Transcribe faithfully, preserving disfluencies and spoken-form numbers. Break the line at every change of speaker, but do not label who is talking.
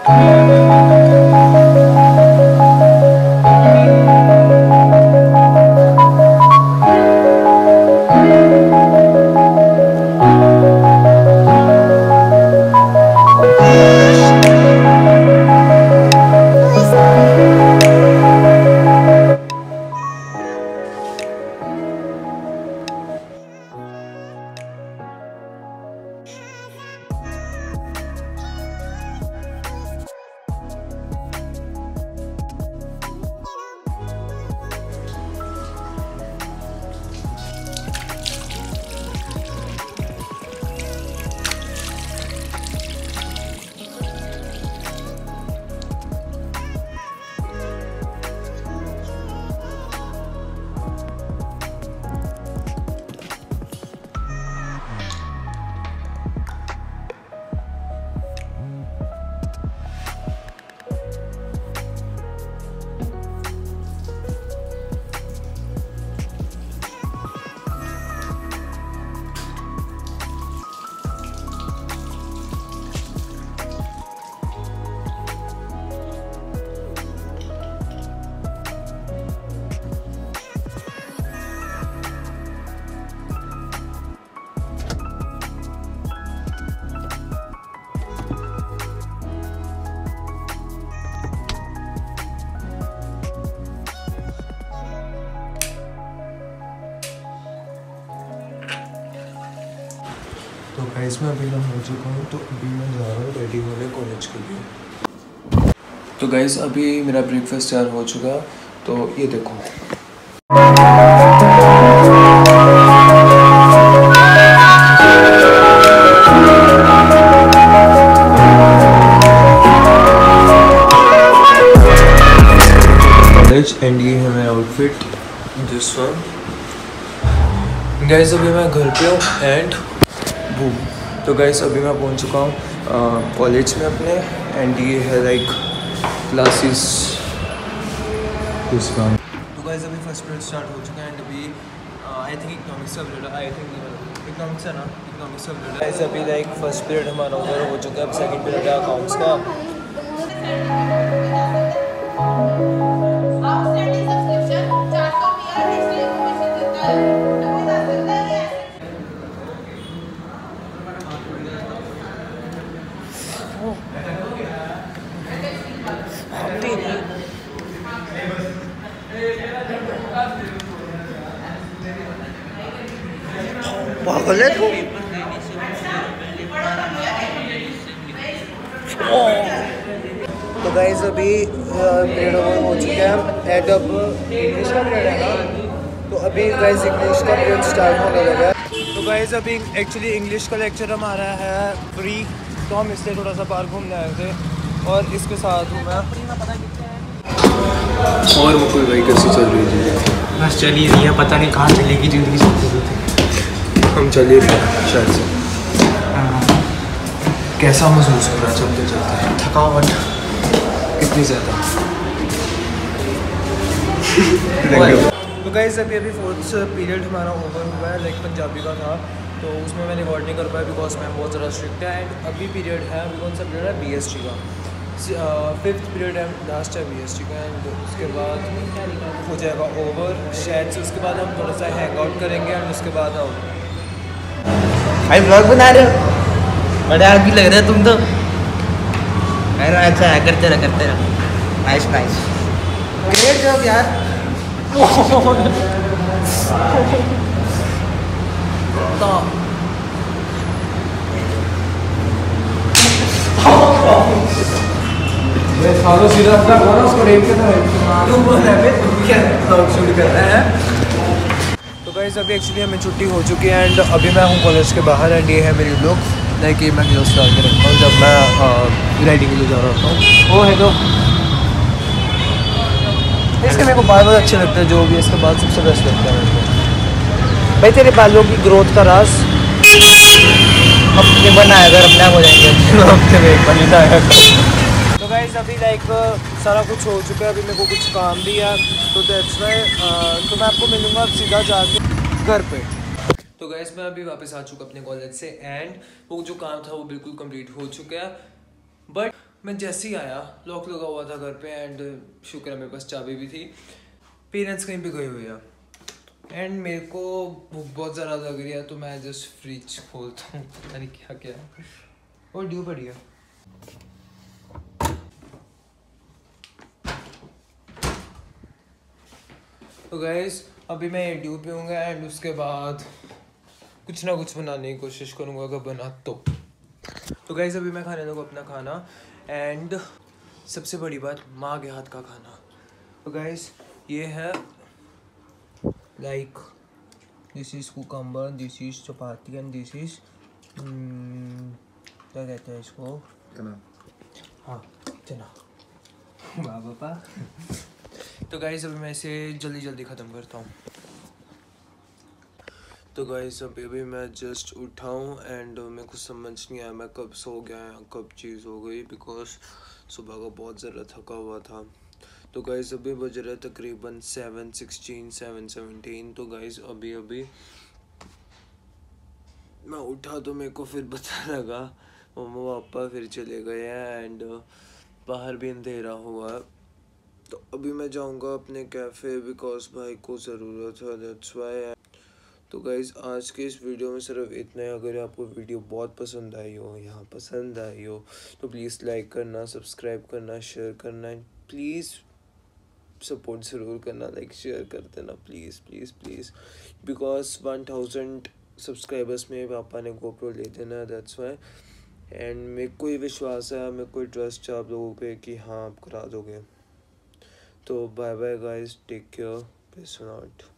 तो गाइस मैं अभी ना हो चुका हूँ, तो अभी मैं जा रहा हूँ रेडी होने कॉलेज के लिए। तो गाइस अभी मेरा ब्रेकफास्ट तैयार हो चुका, तो ये देखो। कॉलेज एंड ये है मेरा आउटफिट, दिस वन। गाइस अभी मैं घर पे हूँ एंड तो गाइस अभी मैं पहुंच चुका हूँ कॉलेज में अपने, एंड ये है लाइक क्लासेस। तो गाइस अभी फर्स्ट पीरियड स्टार्ट हो चुका है एंड अभी आई थिंक इकोनॉमिक्स का पीरियड आई थिंक इकोनॉमिक्स है ना इकोनॉमिक्स का पीरियड। गाइस अभी लाइक फर्स्ट पीरियड हमारा ओवर हो चुका है, अब सेकंड पीरियड है अकाउंट्स का। पागल है तू। तो गाइस अभी पीरियड ओवर हो चुका है एंड अब इंग्लिश का पीरियड है ना, तो अभी गाइस इंग्लिश का पीरियड स्टार्ट होने लगा है। तो गाइस अभी एक्चुअली इंग्लिश का लेक्चर हमारा है फ्री, तो हम इसलिए थोड़ा सा पार्क घूमने आए थे और इसके साथ हूँ मैं। और वो कोई भाई कैसी चल रही थी?
बस चली रही है, पता नहीं कहाँ चलेगी ज़िंदगी चलती रहती।
हम चलिए शायद से। कैसा महसूस हो रहा है चलते चलते?
थकावट
कितनी ज़्यादा? तो गाइस अभी अभी फोर्थ पीरियड हमारा ओवर हुआ है, लाइक पंजाबी का था, तो उसमें मैं रिकॉर्ड नहीं कर पाया बिकॉज मैम बहुत ज़्यादा स्ट्रिक्ट है। एंड अभी पीरियड है, अभी कौन सा पीरियड है? बी एस टी का फिफ्थ पीरियड है, लास्ट है बी एस टी का। एंड उसके बाद हो जाएगा ओवर शायद से, उसके बाद हम थोड़ा सा हैंग आउट करेंगे एंड उसके बाद हम
भाई ब्लॉग बना रहे हो, बड़े आगे लग रहे हो तुम तो। अरे अच्छा है, करते रह करते रह। नाइस नाइस, ग्रेट जॉब यार। तो
सालों सीधा अपना बोला उसको रेप के था, तुम बोल रहे थे तुम क्या ब्लॉग शूट कर रहे हैं। तो गाइस अभी एक्चुअली हमें छुट्टी हो चुकी है एंड अभी मैं हूँ कॉलेज के बाहर एंड ये है मेरी लुक, लाइक ये मैं ग्लोव्स डाल के रखता हूँ जब मैं राइडिंग के लिए जा रहा होता हूँ। वो है तो इसके मेरे को बाल बहुत अच्छे लगते हैं, जो भी इसके बाल सबसे बेस्ट लगता है मेरे को। भाई तेरे बालों की ग्रोथ का राज
अपने बनाया अगर अपने आप हो जाएंगे
हफ्ते में बनी जाएगा। तो गाइस अभी लाइक सारा कुछ हो चुका है, अभी मेरे को कुछ काम भी है, तो दैट्स व्हाई तो मैं आपको मिलूँगा अब सीधा जाके घर पे। तो गाइस मैं अभी वापस आ चुका अपने कॉलेज से एंड वो जो काम था वो बिल्कुल कंप्लीट हो चुका है, बट मैं जैसे ही आया लॉक लगा हुआ था घर पे एंड शुक्र है मेरे पास चाबी भी थी। पेरेंट्स कहीं पे गए हुए हैं एंड मेरे को भूख बहुत ज़्यादा लग रही है तो मैं जस्ट फ्रिज खोलता हूँ, पता नहीं क्या क्या है। और ड्यू पड़ी है। तो गाइस अभी मैं ड्यू पीऊँगा एंड उसके बाद कुछ ना कुछ बनाने की कोशिश करूँगा अगर बना तो। तो गाइस अभी मैं खाने लगूँ अपना खाना एंड सबसे बड़ी बात माँ के हाथ का खाना। तो गाइस ये है like this is cucumber, this is chapati and this is क्या कहते हैं इसको,
चना।
हाँ चना। वाह पापा। तो गाइस अभी मैं इसे जल्दी जल्दी ख़त्म करता हूँ। तो गाइस अभी अभी मैं जस्ट उठा हूँ एंड मेरे को समझ नहीं आया मैं कब सो गया या कब चीज़ हो गई बिकॉज सुबह का बहुत ज़्यादा थका हुआ था। तो गाइस अभी बज रहा है तकरीबन सेवन सिक्सटीन सेवन सेवनटीन। तो गाइस अभी अभी मैं उठा तो मेरे को फिर पता लगा मम्मा पापा फिर चले गए हैं एंड बाहर भी अंधेरा हुआ। तो अभी मैं जाऊंगा अपने कैफ़े बिकॉज भाई को ज़रूरत है, दैट्स व्हाई। तो गाइज़ आज के इस वीडियो में सिर्फ इतना है। अगर आपको वीडियो बहुत पसंद आई हो, यहाँ पसंद आई हो तो प्लीज़ लाइक करना, सब्सक्राइब करना, शेयर करना एंड प्लीज़ सपोर्ट ज़रूर करना, लाइक शेयर कर देना please please please because one thousand subscribers में पापा ने गोप्रो ले देना, दैट्स व्हाई। एंड मेरे को ये विश्वास है, मेरे को ट्रस्ट है आप लोगों पे कि हाँ आप करा दोगे। तो bye bye guys, take care, peace out.